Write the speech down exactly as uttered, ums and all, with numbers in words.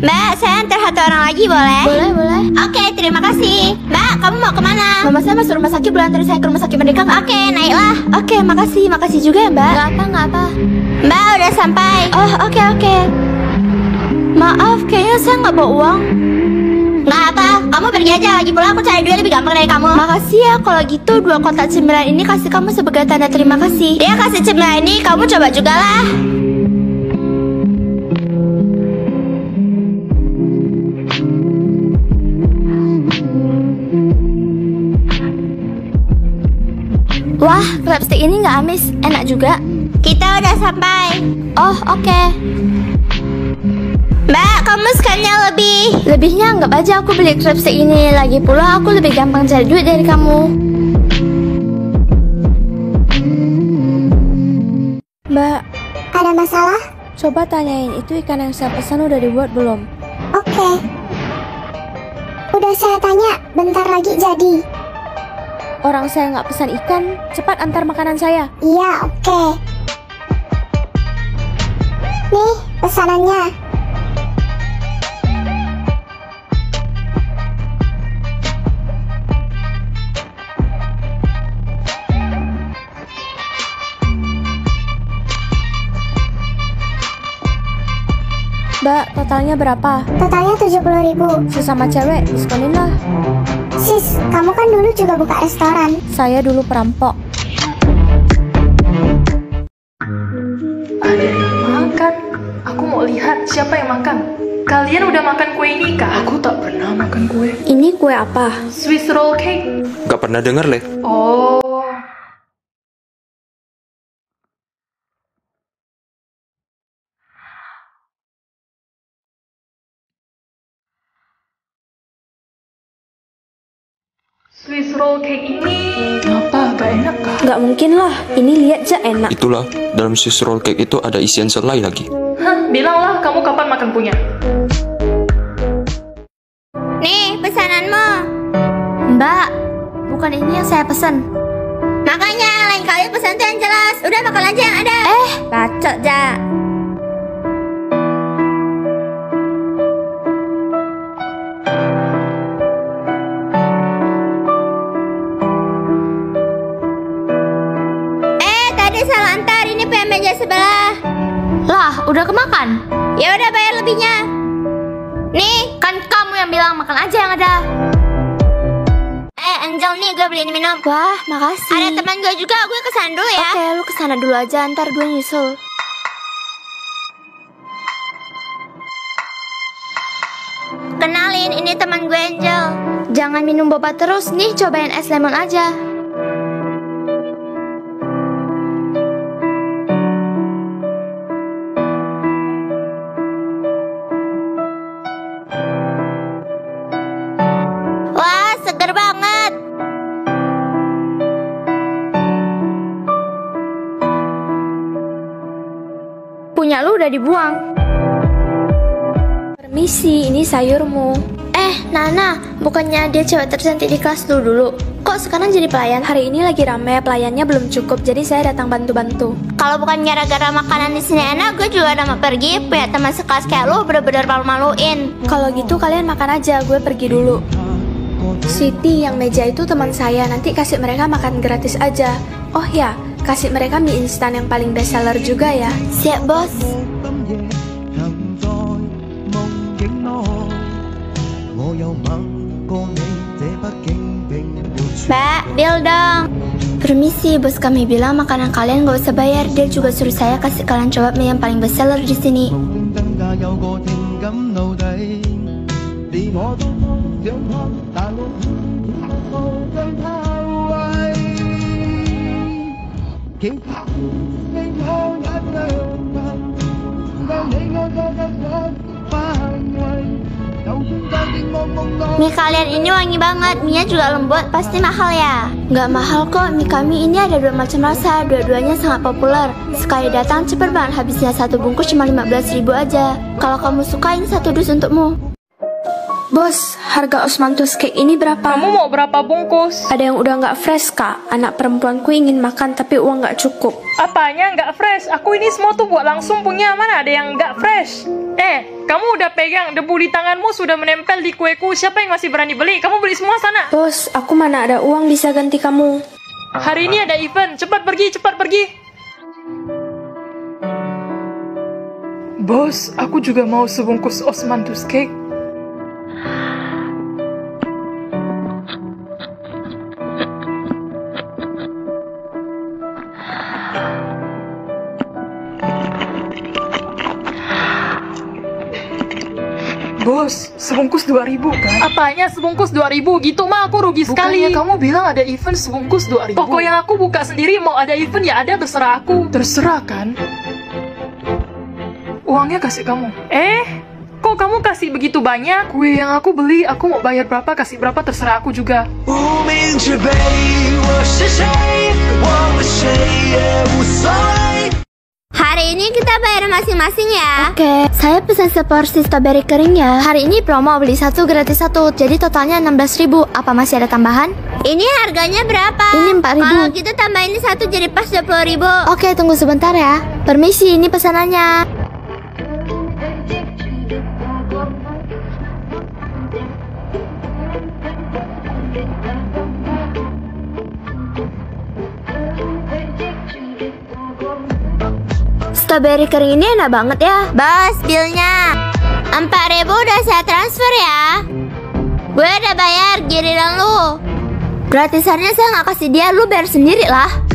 Mbak, saya antar satu orang lagi boleh? Boleh, boleh. Oke, terima kasih. Mbak, kamu mau kemana? Mama saya masuk rumah sakit, boleh antar saya ke rumah sakit Merdeka nggak? Oke, naiklah. Oke, makasih, makasih juga ya Mbak. Nggak apa, nggak apa. Mbak, udah sampai. Oh, oke, oke. Maaf, kayaknya saya nggak bawa uang. Nggak apa, kamu pergi aja. Lagi pula aku cari duit lebih gampang dari kamu. Makasih ya, kalau gitu dua kotak cemilan ini kasih kamu sebagai tanda terima kasih. Dia kasih cemilan ini, kamu coba juga lah. Wah, crab stick ini nggak amis, enak juga. Kita udah sampai. Oh, oke. Mbak, kamu sukanya lebih. Lebihnya anggap aja aku beli crab stick ini. Lagi pula aku lebih gampang cari duit dari kamu. Mbak, Ada masalah? coba tanyain itu ikan yang saya pesan udah dibuat belum? Oke. Udah saya tanya, bentar lagi jadi. Orang saya nggak pesan ikan, cepat antar makanan saya. Iya, oke. Nih, pesanannya. Mbak, totalnya berapa? Totalnya tujuh puluh ribu. Sesama cewek, diskonin lah. Sis, kamu kan dulu juga buka restoran. Saya dulu perampok. Ada yang makan. Aku mau lihat siapa yang makan. Kalian udah makan kue ini kah? Aku tak pernah makan kue. Ini kue apa? Swiss roll cake. Gak pernah denger, Le. Oh. Swiss roll cake ini apa? Gak enak kah? Nggak mungkin lah, ini lihat aja enak. Itulah, dalam Swiss roll cake itu ada isian selai lagi. Hah, bilanglah kamu kapan makan punya. Nih, pesananmu. Mbak, bukan ini yang saya pesan. Makanya lain kali pesan tuh yang jelas. Udah makan aja yang ada. Eh, bacot ja. Eh, tadi salah antar. Ini punya meja sebelah. Lah, udah kemakan? Ya udah bayar lebihnya. Nih, Kan kamu yang bilang makan aja yang ada. eh Angel nih gue beliin minum. Wah, makasih. Ada teman gue juga, gue kesana dulu ya. Oke, lu kesana dulu aja, ntar gue nyusul. Kenalin, ini teman gue Angel. Jangan minum boba terus nih, cobain es lemon aja. Wah, seger banget. Punya lu udah dibuang. Permisi, ini sayurmu. Eh, Nana, bukannya dia cewek tercantik di kelas lu dulu? Kok sekarang jadi pelayan? Hari ini lagi rame, pelayannya belum cukup, jadi saya datang bantu-bantu. Kalau bukan gara-gara makanan di sini enak, gue juga udah mau pergi. Punya teman sekelas kayak lu bener-bener malu-maluin. Kalau gitu kalian makan aja, gue pergi dulu. Siti, yang meja itu teman saya, nanti kasih mereka makan gratis aja. Oh ya, kasih mereka mie instan yang paling best seller juga ya. Siap, bos. Mbak, deal dong. Permisi, bos kami bilang makanan kalian gak usah bayar. Dia juga suruh saya kasih kalian coba mie yang paling best seller di sini. Mie kalian ini wangi banget, mie-nya juga lembut, pasti mahal ya? Nggak mahal kok, mie kami ini ada dua macam rasa, dua-duanya sangat populer. Sekali datang cepet banget habisnya, satu bungkus cuma lima belas ribu aja. Kalau kamu suka, ini satu dus untukmu. Bos, harga osmanthus cake ini berapa? Kamu mau berapa bungkus? Ada yang udah nggak fresh, Kak. Anak perempuanku ingin makan tapi uang nggak cukup. Apanya nggak fresh? Aku ini semua tuh buat langsung punya, mana ada yang nggak fresh? Eh, kamu udah pegang, debu di tanganmu sudah menempel di kueku. Siapa yang masih berani beli? Kamu beli semua sana. Bos, aku mana ada uang bisa ganti kamu. Hari ini ada event, cepat pergi, cepat pergi. Bos, aku juga mau sebungkus osmanthus cake. Bos, sebungkus dua ribu kan? Apanya sebungkus dua ribu? Gitu mah aku rugi sekali. Bukannya kamu bilang ada event sebungkus dua ribu. Toko yang aku buka sendiri, mau ada event ya ada, terserah aku. Terserah kan? Uangnya kasih kamu. Eh, kok kamu kasih begitu banyak? Kue yang aku beli, aku mau bayar berapa, kasih berapa, terserah aku juga. Hari ini kita bayar masing-masing ya. Oke, saya pesan seporsi strawberry kering ya. Hari ini promo beli satu gratis satu, jadi totalnya enam belas ribu. Apa masih ada tambahan? Ini harganya berapa? Ini empat ribu. Kalau gitu tambahin satu jadi pas dua puluh ribu. Oke, tunggu sebentar ya. Permisi, ini pesanannya. Strawberry kering ini enak banget ya. Bos, bilnya empat ribu udah saya transfer ya. Gue udah bayar, giliran lu. Gratisannya saya nggak kasih dia, lu bayar sendiri lah.